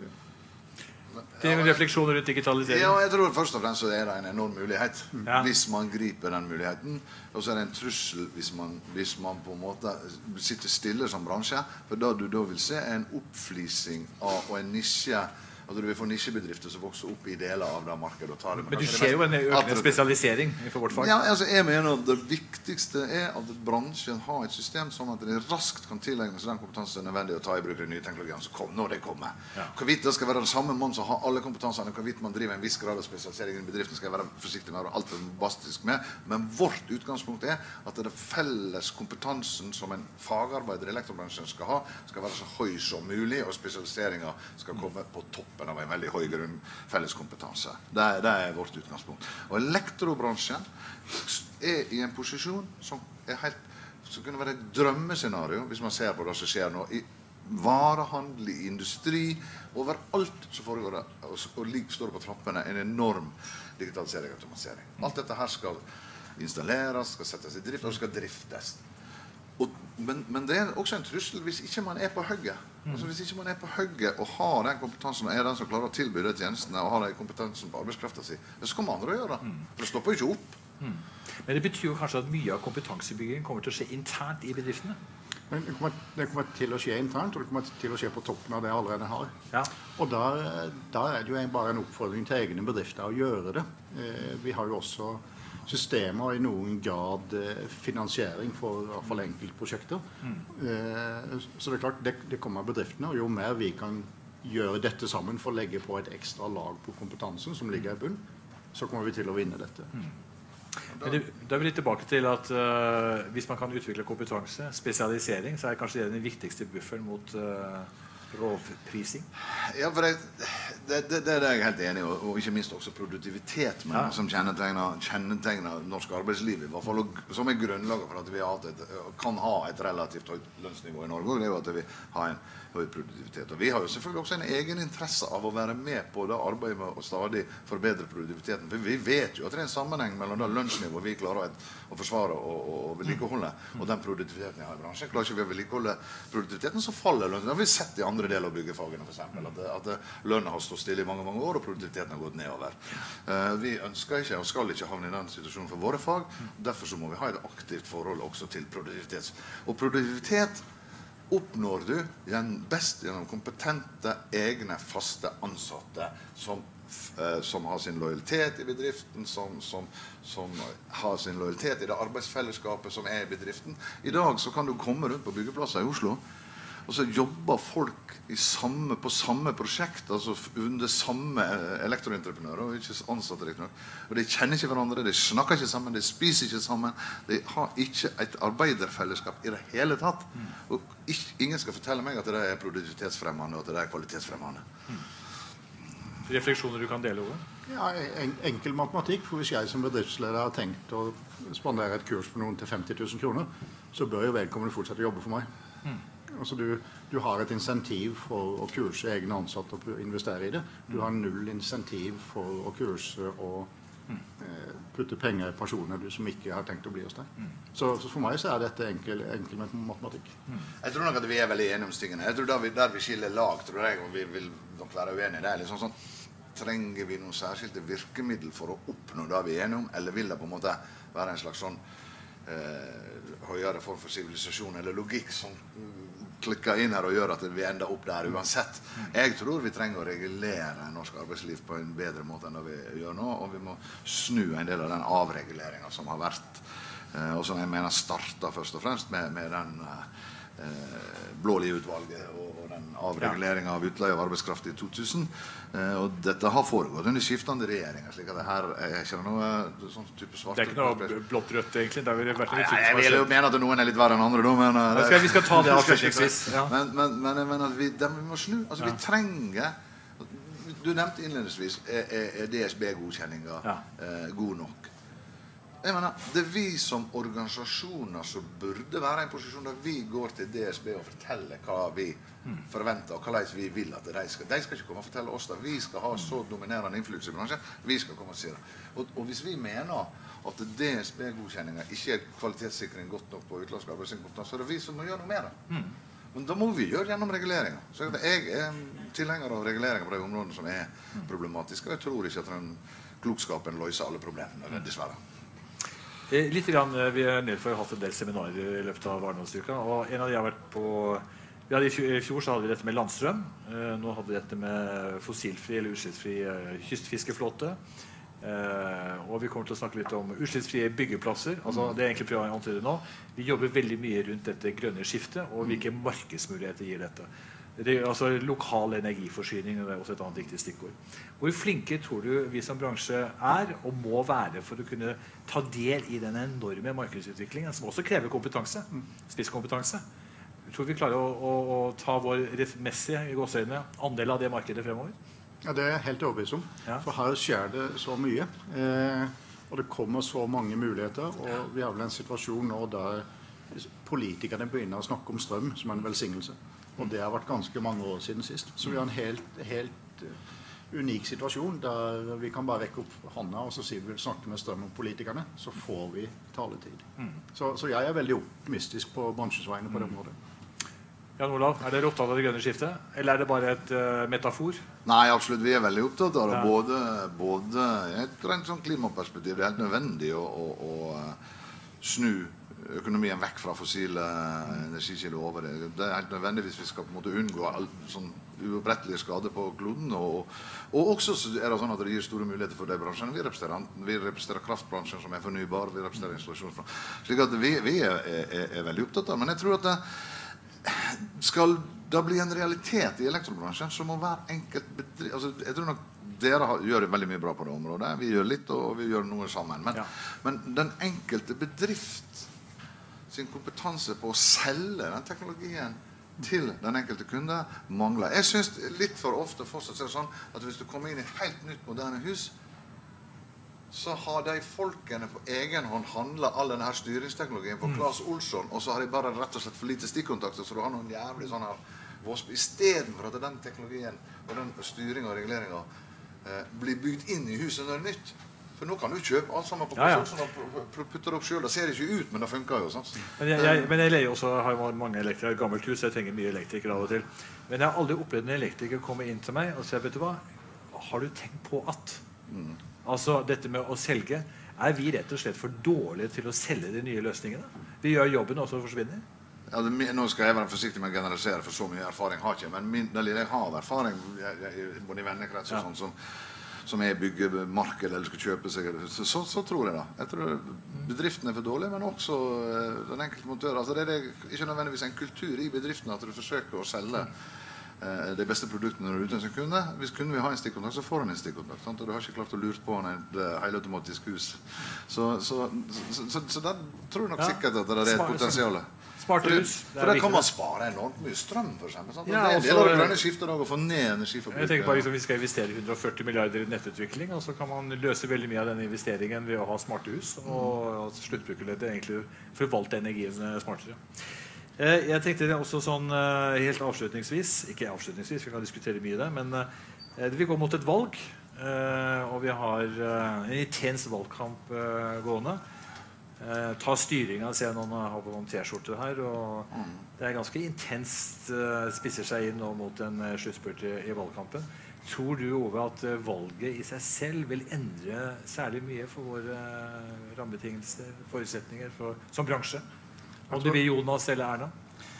Det er en refleksjon rundt digitalisering. Ja, jeg tror først og fremst så er det en enorm mulighet. Ja. Hvis man griper den muligheten. Og så er det en trussel hvis man, hvis man på en måte sitter stille som bransje. For da du da vil se en oppflising av, og en nisje. Altså du vil få nisjebedrifter som vokser opp i deler av det markedet. Og tar det. Men du ser jo en økende spesialisering for vårt fag. Ja, altså jeg mener at det viktigste er at bransjen har et system sånn at det raskt kan tilegne seg den kompetansen som er nødvendig å ta i bruk den nye teknologien som kom, når det kommer. Ja. Hvorvidt det skal være den samme mann som har alle kompetansene, hvorvidt man driver en viss grad av spesialisering i bedriften, skal jeg være forsiktig med å være alt for bombastisk med. Men vårt utgangspunkt er at det er felles kompetansen som en fagarbeider i elektrobransjen skal ha, skal være så høy som mulig, og spesialiseringen skal komme på toppen av en veldig høy grunn felleskompetanse. Det er, det er vårt utgangspunkt. Og elektrobransjen er i en posisjon som er helt, som kunne være et drømmescenario, hvis man ser på det som skjer nå, i varehandel, i industri, overalt så foregår det, og, og står det på trappene, en enorm digitalisering og automatisering. Alt dette her skal installeres, skal settes i drift, og skal driftes. Og, men, men det er også en trussel hvis ikke man er på høgget. Altså, hvis ikke man er på høgget og har den kompetansen og er den som klarer å tilby det tjenestene og har den kompetansen på arbeidskraften sin, så kommer andre å gjøre det. For det stopper jo ikke opp. Mm. Men det betyr jo kanskje at mye av kompetansebyggingen kommer til å skje internt i bedriftene? Men det kommer, det kommer til å skje internt, og det kommer til å skje på toppen av det jeg allerede har. Ja. Og der, der er det jo bare en oppfordring til egne bedrifter å gjøre det. Eh, vi har jo også systemer i noen grad eh, finansiering for, for enkeltprosjekter. Mm. Eh, så det er klart, det, det kommer av bedriftene, og jo mer vi kan gjøre dette sammen for å legge på et ekstra lag på kompetansen som ligger i bunn, så kommer vi til å vinne dette. Mm. Men det, da er vi litt tilbake til at uh, hvis man kan utvikle kompetanse, spesialisering, så er kanskje det den viktigste bufferen mot uh, råprising? Ja, for det, det, det, det er jeg helt enig i, og, og ikke minst også produktivitet, men, ja. som kjennetegner, kjennetegner norsk arbeidsliv, i hvert fall, og, som er grunnlaget for at vi har et, kan ha et relativt høyt lønnsnivå i Norge, og det er jo at vi har en høy produktivitet. Og vi har jo selvfølgelig også en egen interesse av å være med på det arbeidet med å stadig forbedre produktiviteten, for vi vet jo at det er en sammenheng mellom det lønnsnivået vi klarer å, å forsvare og, og, og vedlikeholde, og den produktiviteten vi har i bransjen. Klarer ikke vi å vedlikeholde produktiviteten, så faller lønnen. Det har vi sett i andre deler av byggefagene, for eksempel, at, at lønnen har stått stille i mange, mange år, og produktiviteten har gått nedover. Uh, vi ønsker ikke og skal ikke havne i den situasjonen for våre fag, derfor så må vi ha et aktivt forhold også til produktivitet. Og produktivitet oppnår du best gjennom kompetente, egne, faste ansatte som, eh, som har sin lojalitet i bedriften, som, som, som har sin lojalitet i det arbeidsfellesskapet som er i bedriften. I dag så kan du komme rundt på byggeplasser i Oslo, og så jobber folk i samme, på samme prosjekt, altså under samme elektroentreprenører, og ikke ansatte riktig nok. Og de kjenner ikke hverandre, de snakker ikke sammen, de spiser ikke sammen, de har ikke et arbeiderfellesskap i det hele tatt. Og ikke, ingen skal fortelle meg at det er produktivitetsfremmende, og at det er kvalitetsfremmende. Refleksjoner du kan dele over? Ja, en, enkel matematikk, for hvis jeg som bedriftsleder har tenkt å spandere et kurs på noen til femti tusen kroner, så bør jo vedkommende fortsette å jobbe for meg. Mm. Altså du, du har et insentiv for å kurse egne ansatte og investere i det. Du har null insentiv for å kurse og eh, putte penger i personer du som ikke har tenkt å bli hos deg. Så, så for meg så er dette enkel, enkel matematikk. Jeg tror nok at vi er veldig enige om stingene. Jeg tror der vi, der vi skiller lag, tror jeg, og vi vil nok være uenige. Det er liksom sånn, trenger vi noen særskilte virkemiddel for å oppnå det vi er enige om, eller vil det på en måte være en slags sånn eh, høyere form for sivilisasjon eller logikk som klikker inn her og gjør at vi ender opp der uansett. Jeg tror vi trenger å regulere norsk arbeidsliv på en bedre måte enn det vi gjør nå, og vi må snu en del av den avreguleringen som har vært, eh, og som jeg mener startet først og fremst med, med den eh, Blåli-utvalget og, og den avreguleringen av utleie av arbeidskraft i to tusen. Eh, og dette har foregått under skiftende regjeringer, slik at det her er ikke noe sånn type svart. Det er ikke noe blått-rødt egentlig. Det har vært Nei, jeg vil jo mene at noen er litt verre enn andre da, men uh, skal, vi skal ta det avslutningsvis. Ja. Men, men, men jeg mener at vi, dem vi må snu. Altså, ja. Vi trenger, du nevnte innledningsvis, er, er, er D S B-godkjenninga ja. eh, god nok? Jeg mener, det er vi som organisasjoner som burde være i en posisjon der vi går til D S B og forteller hva vi forventer, og hvordan vi vil at de skal. De skal ikke komme og fortelle oss det. Vi skal ha så dominerende innflytelse i bransjen. Vi skal komme og si det. Og, og hvis vi mener at D S B-godkjenninga ikke er kvalitetssikring godt nok på utenlandsk arbeidskompetanse, så er det vi som må gjøre noe med det. Men da må vi gjøre gjennom reguleringer. Så jeg er tilhenger av reguleringer på de områdene som er problematiske, og jeg tror ikke at den klokskapen løser alle problemene, dessverre. Litt grann, vi har nedfor hatt en del seminarer i løpet av Arendalsuka, og en av de har vært på vi hadde i fjor, i fjor så hadde vi dette med landstrøm, nå hadde vi dette med fossilfri eller utslippsfri kystfiskeflåte, og vi kommer til å snakke litt om utslippsfrie byggeplasser. Altså, det er egentlig prøver å antyde nå. Vi jobber veldig mye rundt dette grønne skiftet, og hvilke markedsmuligheter gir dette. Det er, altså, lokal energiforsyning er også et annet viktig stikkord. Hvor flinke tror du vi som bransje er og må være for å kunne ta del i den enorme markedsutviklingen som også krever kompetanse, spisskompetanse? Jeg tror vi klarer å, å, å ta vår rettmessige i gåseøynene andel av det markedet fremover? Ja, det er jeg helt overbevist om. Ja. For her skjer det så mye. Eh, og det kommer så mange muligheter, og vi har vel en situasjon nå der politikerne begynner å snakke om strøm som en velsignelse. Og det har vært ganske mange år siden sist. Så vi har en helt, helt unik situasjon der vi kan bare rekke opp hånda og så sier vi vil snakke med strøm om politikerne, så får vi taletid. Mm. Så, så jeg er veldig optimistisk på bransjesveiene på det området. Jan Olav, er dere opptatt av det grønne skiftet, eller er det bare et uh, metafor? Nei, absolutt, vi er veldig opptatt av det. Ja. Både, både et rent sånn klimaperspektiv, det er helt nødvendig å, å, å snu økonomien vekk fra fossile energikilder over det. Det er helt nødvendig hvis vi skal på en måte unngå all, sånn uopprettelige skader på kloden. Og, og også er det sånn at det gir store muligheter for de bransjene. Vi representerer, vi representerer kraftbransjen som er fornybar, vi representerer installasjonsbransjen. Slik at vi, vi er, er, er veldig opptatt av. Men jeg tror at det, skal det bli en realitet i elektrobransjen, så må hver enkelt bedrift, altså jeg tror nok dere har, gjør veldig mye bra på det området. Vi gjør litt, og vi gjør noe sammen. Men, ja. men den enkelte bedrift sin kompetanse på å selge den teknologien til den enkelte kunde mangler. Jeg synes litt for ofte fortsatt er det sånn at hvis du kommer inn i et helt nytt moderne hus, så har de folkene på egen hånd handlet all denne her styringsteknologien på Claes Olsson, og så har de bare rett og slett for lite stikkontakter, så du har noen jævlig sånn her våsp. I stedet for at den teknologien og den styringen og reguleringen eh, blir bygd inn i huset når det er nytt. For nå kan du kjøpe alt sammen på Claes Olsson og putte det opp selv. Det ser ikke ut, men det funker jo. Sant? Men jeg, jeg, men jeg leier også, har mange elektrikere, gammelt hus, jeg trenger mye elektrikere av og til. Men jeg har aldri opplevd en elektriker komme inn til meg og si, vet du hva, har du tenkt på at? Mm. Altså, dette med å selge, er vi rett og slett for dårlige til å selge de nye løsningene? Vi gjør jobben også forsvinner. Ja, det, nå skal jeg være forsiktig med å generalisere, for så mye erfaring har jeg ikke, men min, det lille jeg har erfaring, jeg, jeg, både i vennekrets og ja. sånn, som som jeg bygger marked eller skal kjøpe seg, så, så, så tror jeg da. Jeg tror bedriften er for dårlig, men også uh, den enkelte montør. Altså det er det, ikke nødvendigvis en kultur i bedriften at du forsøker å selge uh, de beste produktene når du er ute som kunde. Hvis kunden vil ha en stikkontakt, så får han en stikkontakt. Sant? Og du har ikke klart å lure på han et uh, helautomatisk hus. Så, så, så, så, så der tror jeg nok ja. sikkert at det er et potensial. Smart hus. For der kan man spare enormt mye strøm, for eksempel. Sant? Ja, det er en del av det grønne skiftet å få ned energiforbruket. Jeg tenker bare liksom, vi skal investere hundre og førti milliarder i nettutvikling, og så kan man løse veldig mye av denne investeringen ved å ha smarte hus, og sluttbrukerleddet egentlig forvalte energien smartere. Jeg tenkte også sånn helt avslutningsvis, ikke avslutningsvis, vi kan diskutere mye det, men vi går mot et valg, og vi har en intens valgkamp gående. Uh, ta styringen, ser jeg noen har på noen t-skjorter her, og mm. det er ganske intenst, uh, spisser seg inn nå mot en uh, sluttspurt i, i valgkampen. Tror du, Ove, at uh, valget i seg selv vil endre særlig mye for våre uh, rammebetingelser, forutsetninger for, som bransje? Om du vil Jonas eller Erna?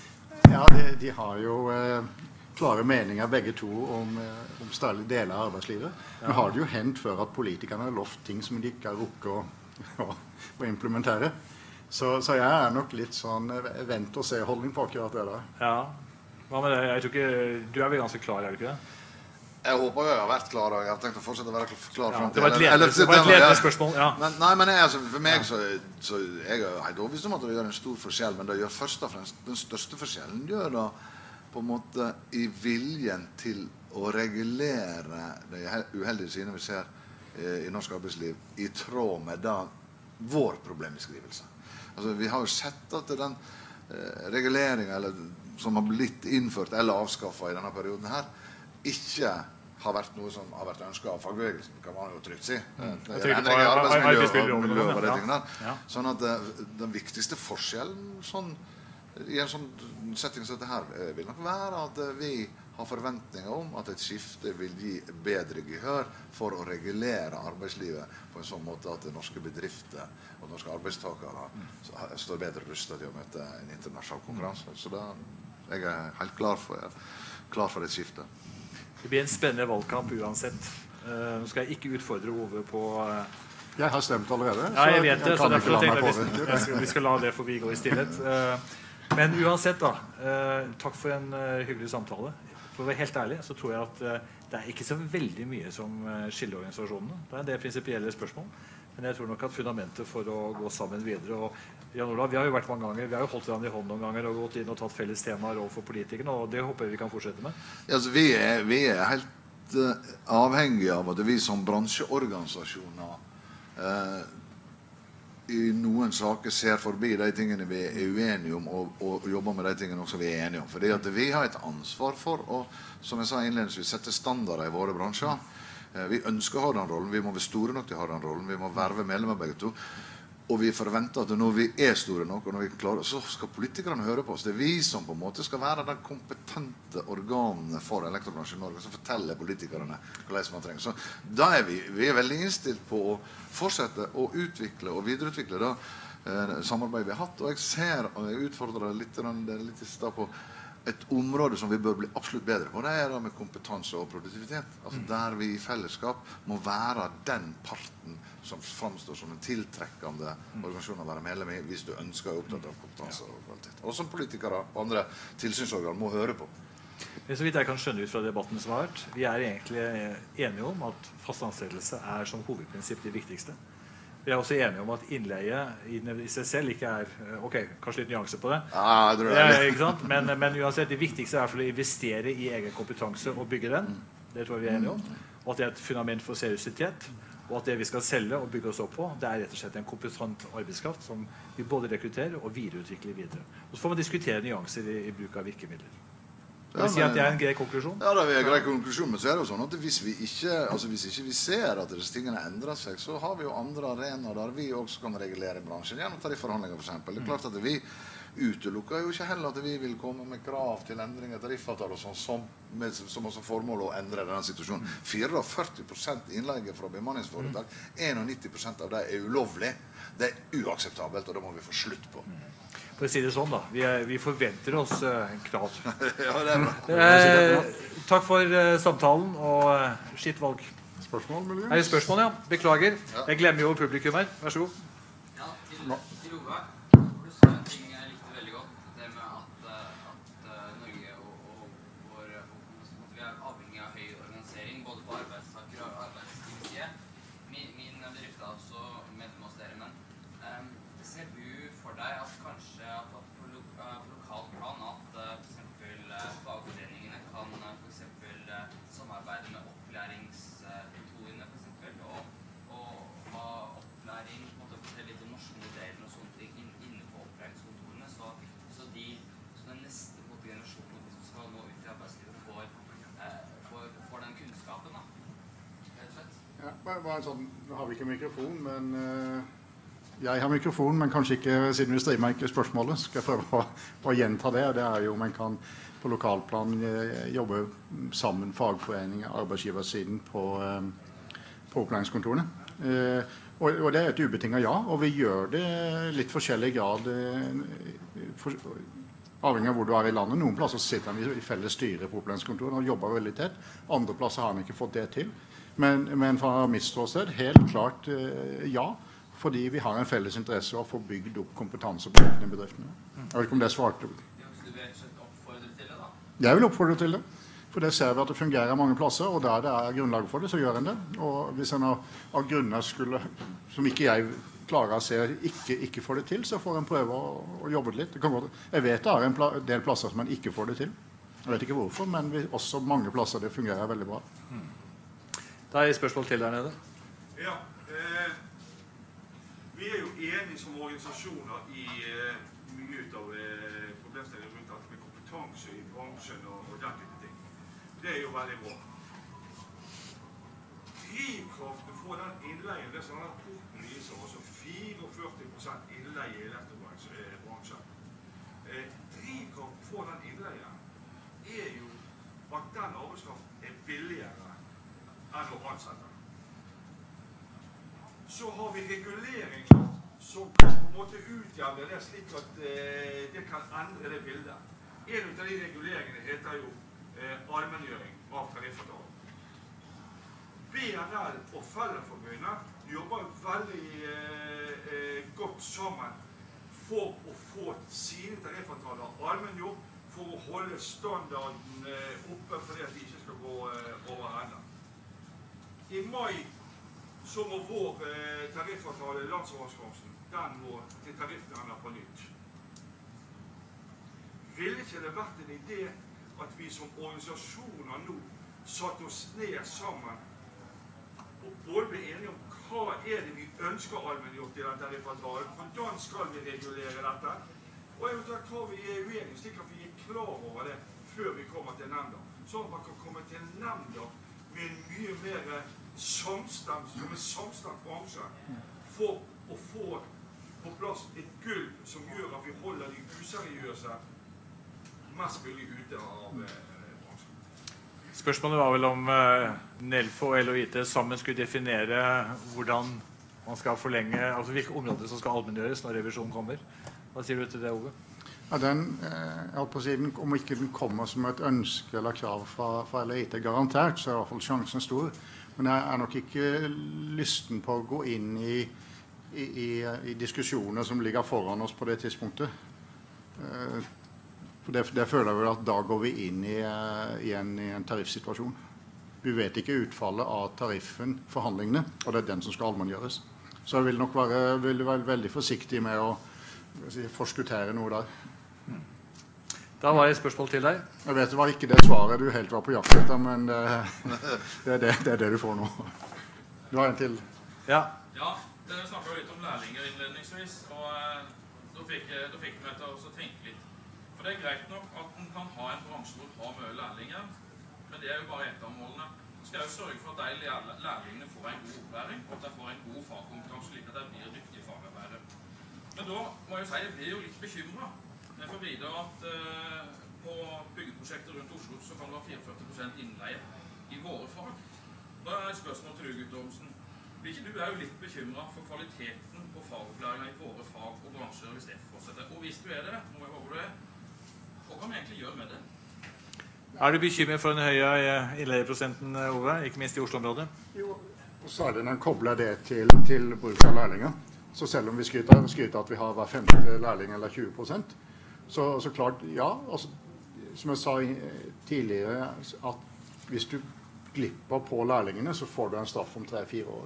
Ja, de, de har jo uh, klare meninger begge to om, uh, om stadig deler av arbeidslivet. Ja. Nå har det jo hendt før at politikerne har lovt ting som de ikke har rukket å å implementere. Så, så jeg er nok litt sånn vent og se holdning på akkurat det der. Ja. Hva med det? Jeg tror ikke, du er vel ganske klar, er du ikke det? Jeg håper jeg har vært klar, og jeg har tenkt å fortsette å være klar. Ja, det var et ledende spørsmål. Ja. Men, nei, men jeg, altså, for meg så, så jeg er helt overbevist om at det gjør en stor forskjell, men det gjør først og fremst den største forskjellen gjør da på en måte i viljen til å regulere de uheldige sidene vi ser i norsk arbeidsliv i tråd med da vår problembeskrivelse. Altså, vi har jo sett at den eh, reguleringen eller, som har blitt innført eller avskaffet i denne perioden her, ikke har vært noe som har vært ønsket av fagbevegelsen, kan man jo trygt si. Mm. Det er endring i arbeidsmiljø og miljø og de tingene der. Ja. Sånn at det, den viktigste forskjellen sånn, i en sånn setting som dette her vil nok være at vi har forventninger om at et skifte vil gi bedre gehør for å regulere arbeidslivet på en sånn måte at norske bedrifter og norske arbeidstakere står bedre rustet til å møte en internasjonal konkurranse. Så da jeg er helt klar for, klar for et skifte. Det blir en spennende valgkamp uansett. Nå skal jeg ikke utfordre Ove på... Jeg har stemt allerede. Ja, jeg vet det, så derfor tenkte jeg vi skal, vi skal la det forbigå i stillhet. Men uansett da, takk for en hyggelig samtale. For å være helt ærlig, så tror jeg at uh, det er ikke så veldig mye som uh, skiller organisasjonene. Det er en del prinsipielle spørsmål, men jeg tror nok at fundamentet for å gå sammen videre, og Jan Olav, vi har jo vært mange ganger, vi har jo holdt hverandre i hånd noen ganger og gått inn og tatt felles temaer overfor politikerne, og det håper jeg vi kan fortsette med. Ja, altså, vi, er, vi er helt uh, avhengige av at vi som bransjeorganisasjoner uh, i noen saker ser forbi de tingene vi er uenige om, og, og jobber med de tingene også vi er enige om. Fordi at vi har et ansvar for å, som jeg sa innledningsvis, sette standarder i våre bransjer. Eh, vi ønsker å ha den rollen, vi må være store nok til å ha den rollen, vi må verve medlemmer begge to. Og vi forventer at når vi er store nok, og når vi klarer, så skal politikerne høre på oss. Det er vi som på en måte skal være den kompetente organene for elektrobransjen i Norge, som forteller politikerne hva man trenger. Så da er vi, vi er veldig innstilt på å fortsette å utvikle og videreutvikle da, eh, samarbeidet vi har hatt. Og jeg ser, og jeg utfordrer litt, litt i sted på et område som vi bør bli absolutt bedre på, det er da med kompetanse og produktivitet. Altså mm. der vi i fellesskap må være den parten som framstår som en tiltrekkende mm. organisasjon å være medlem i, hvis du ønsker å opptatt av kompetanse og kvalitet. Og som politikere og andre tilsynsorgan må høre på. Men så vidt jeg kan skjønne ut fra debatten som har vært, vi er egentlig enige om at fast ansettelse er som hovedprinsipp det viktigste. Vi er også enige om at innleie i seg selv ikke er ok, kanskje litt nyanse på det. Ja, jeg tror det Ja, er ikke sant? Men, men uansett, det viktigste er for å investere i egen kompetanse og bygge den. Det tror jeg vi er enige om. Og at det er et fundament for seriøsitet. Og at det vi skal selge og bygge oss opp på, det er rett og slett en kompetent arbeidskraft som vi både rekrutterer og videreutvikler videre. Og så får man diskutere nyanser i, i bruk av virkemidler. Det vil si at det er en grei konklusjon. Ja, det er en grei konklusjon, men så er det jo sånn at hvis vi ikke, altså hvis ikke vi ser at disse tingene endrer seg, så har vi jo andre arenaer der vi også kan regulere bransjen gjennom tarifforhandlinger for eksempel. Det er klart at vi utelukker jo ikke heller at vi vil komme med krav til endring av tariffavtaler sånn, som, med, som også formål å endre denne situasjonen. førtifire prosent innleie fra bemanningsforetak, nittien prosent av det er ulovlig. Det er uakseptabelt, og det må vi få slutt på. For å si det sånn da, vi, er, vi forventer oss uh, en krav. Ja, det er bra. Eh, takk for uh, samtalen, og uh, skitt valg. Spørsmål, mulig? Er det spørsmål, ja? Beklager. Jeg glemmer jo publikum her. Vær så god. Ja, til, til Ove. For du sa en ting jeg likte veldig godt. Det med at, at Norge og, og vår, vi er avhengig av høy organisering, både på arbeidstaker- og arbeidsgiverside. Min, min bedrift er også medlem hos dere, men um, ser du for deg at kanskje at på, lo, på lokal plan at uh, for eksempel uh, fagforeningene kan uh, for eksempel uh, samarbeide med opplæringskontorene for eksempel, og, og ha opplæring, på en måte fortelle litt om norske modeller og sånne ting inn, inne på opplæringskontorene, så, så, de, så den neste på generasjonen, hvis du skal nå ut i arbeidslivet, får, uh, får, får den kunnskapen da, rett og slett. Ja, bare en sånn, nå har vi ikke mikrofon, men uh, jeg har mikrofon, men kanskje ikke, siden vi stiller meg ikke spørsmålet, skal jeg prøve å, å gjenta det. Det er jo, man kan på lokalplan uh, jobbe sammen fagforeninger, arbeidsgiversiden på, uh, på opplæringskontorene. Uh, og, og det er et ubetinget ja, og vi gjør det litt forskjellig grad, uh, for, avhengig av hvor du er i landet. Noen plasser sitter vi i felles styre på opplæringskontorene og jobber veldig tett. Andre plasser har vi ikke fått det til. Men, men fra mitt ståsted, helt klart uh, ja, fordi vi har en felles interesse av å få bygd opp kompetanse på denne bedriftene. Jeg vet ikke om det svarte. Ja, så du vil rett og slett oppfordre til det da? Jeg vil oppfordre til det, for det ser vi at det fungerer mange plasser, og der det er grunnlag for det, så gjør en det. Og hvis en av, av grunner skulle, som ikke jeg klarer å se, ikke, ikke får det til, så får en prøve å, å jobbe litt. Det kan gå, jeg vet det er en pla, del plasser som en ikke får det til. Jeg vet ikke hvorfor, men vi, også mange plasser det fungerer veldig bra. Mm. Da er det spørsmål til der nede. Ja, eh, vi er jo enige som organisasjoner i eh, mye ut av eh, problemstillingen rundt at med kompetanse i bransjen og, og den type ting. Det er jo veldig bra. Drivkraften for den innleien, det er sånn at rapporten viser også førtifire prosent innleie i elektrobransjen. Eh, drivkraften for den innleien er jo at den arbeidskraften er billigere enn å ansette. Så har vi reguleringer som kan på en måte utjevne det slik at eh, det kan endre det bildet. En av de reguleringene heter jo eh, allmenngjøring av tariffavtalen. B N L og Fellesforbundet jobber veldig eh, eh, godt sammen for å få sine tariffavtaler allmenngjort, for å holde standarden eh, oppe fordi at de ikke skal gå eh, over ende. I mai så må vår eh, tariffavtale, landsoverenskomsten, den må til tariffnemnda på nytt. Ville ikke det vært en idé at vi som organisasjoner nå satt oss ned sammen og både ble enige om hva er det vi ønsker allmenngjort i den tariffavtalen, hvordan skal vi regulere dette, og eventuelt hva vi er uenige, slik at vi er klar over det før vi kommer til nemnda. Sånn at man kan komme til nemnda med en mye mer samstemt, som en samstemt bransje, for å få på plass et gulv som gjør at vi holder de useriøse mest mulig ute av eh, bransjen. Spørsmålet var vel om uh, Nelfo og L O I T sammen skulle definere hvordan man skal forlenge, altså hvilke områder som skal allmenngjøres når revisjonen kommer. Hva sier du til det, Ove? Ja, den, eh, jeg på siden, om ikke den kommer som et ønske eller krav fra, fra L O I T garantert, så er i hvert fall sjansen stor. Men jeg er nok ikke lysten på å gå inn i, i, i, i diskusjoner som ligger foran oss på det tidspunktet. Eh, for det, det føler vi at da går vi inn i, i, en, i en tariffsituasjon. Vi vet ikke utfallet av tariffen, forhandlingene, og det er den som skal allmenngjøres. Så jeg vil nok være, vil være veldig forsiktig med å si, forskuttere noe der. Da var det et spørsmål til deg. Jeg vet det var ikke det svaret du helt var på jakt etter, men det, det, er det, det er det du får nå. Du har en til. Ja. Ja, dere snakket jo litt om lærlinger innledningsvis, og eh, da fikk, da fikk vi til å tenke litt. For det er greit nok at man kan ha en bransje hvor man har mye lærlinger, men det er jo bare et av målene. Så skal jeg jo sørge for at de lærlingene får en god opplæring, og at de får en god fagkompetanse, slik at de blir dyktige fagarbeidere. Men da må jeg jo si at jeg blir jo litt bekymret. Jeg får vite at uh, på byggeprosjekter rundt Oslo så kan det være førtifire prosent innleie i våre fag. Da er et spørsmål til du, Guttormsen. Vil ikke du er jo litt bekymret for kvaliteten på fagopplæringen i våre fag og bransjer hvis det fortsetter? Og hvis du er det, noe jeg håper du er, hva kan vi egentlig gjøre med det? Er du bekymret for den høye innleieprosenten, Ove, ikke minst i Oslo-området? Jo, og særlig når en kobler det til, til bruk av lærlinger. Så selv om vi skryter, skryter at vi har hver femte lærling eller tjue prosent, Så, så klart, ja, altså, som jeg sa tidligere, at hvis du glipper på lærlingene, så får du en straff om tre-fire år.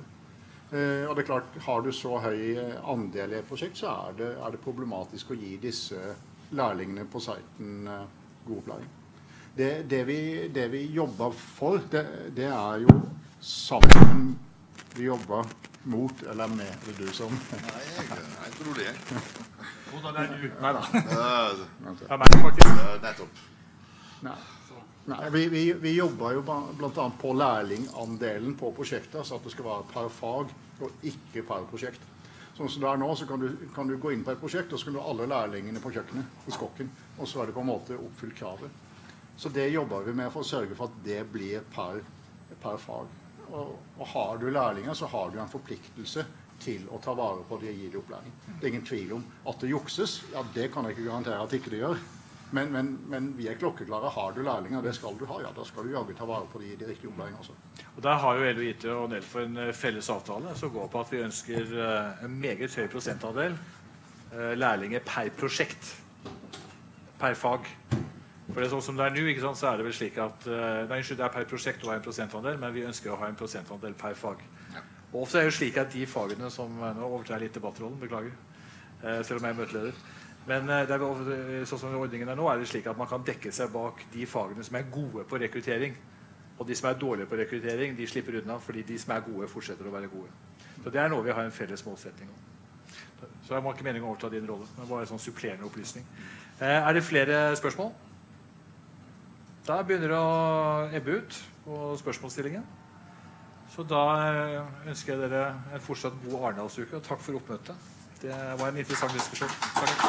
Eh, og det er klart, har du så høy andel i et prosjekt, så er det, er det problematisk å gi disse lærlingene på siten eh, god opplæring. Det, det, vi, det vi jobber for, det, det er jo sammen vi jobber mot, eller med, det er du som... Nei, jeg, jeg tror det er. Hvordan er du? Nei da. Uh, Det er meg faktisk. uh, nettopp. Nei, Nei vi, vi, vi jobber jo blant annet på lærlingandelen på prosjekter, så at det skal være per fag og ikke per prosjekt. Sånn som det er nå, så kan du, kan du gå inn på et prosjekt, og så kan du ha alle lærlingene på kjøkkenet, på skokken, og så er det på en måte oppfylt kravet. Så det jobber vi med for å sørge for at det blir per, per fag. Og, og har du lærlinger, så har du en forpliktelse til å ta vare på det og gi det opplæring. Det er ingen tvil om at det jukses. Ja, det kan jeg ikke garantere at ikke det gjør. Men, men, men vi er klokkeklare. Har du lærlinger, det skal du ha. Ja, da skal du jaggu ta vare på de, de riktige opplæringene også. Og der har jo L O I T og Nelfo en felles avtale som går på at vi ønsker en meget høy prosentandel lærlinger per prosjekt. Per fag. For det er sånn som det er nå, ikke sant, så er det vel slik at nei, det er per prosjekt og en prosentandel, men vi ønsker å ha en prosentandel per fag. Ja. Og ofte er det jo slik at de fagene som nå overtar litt debattrollen, beklager, selv om jeg er møteleder. Men det er, sånn som ordningen er nå, er det slik at man kan dekke seg bak de fagene som er gode på rekruttering. Og de som er dårlige på rekruttering, de slipper unna, fordi de som er gode fortsetter å være gode. Så det er noe vi har en felles målsetning om. Så jeg må ikke meningen å overta din rolle, men bare en sånn supplerende opplysning. Er det flere spørsmål? Da begynner det å ebbe ut på spørsmålsstillingen. Så da ønsker jeg dere en fortsatt god Arendalsuke, og takk for oppmøtet. Det var en interessant diskusjon. Takk.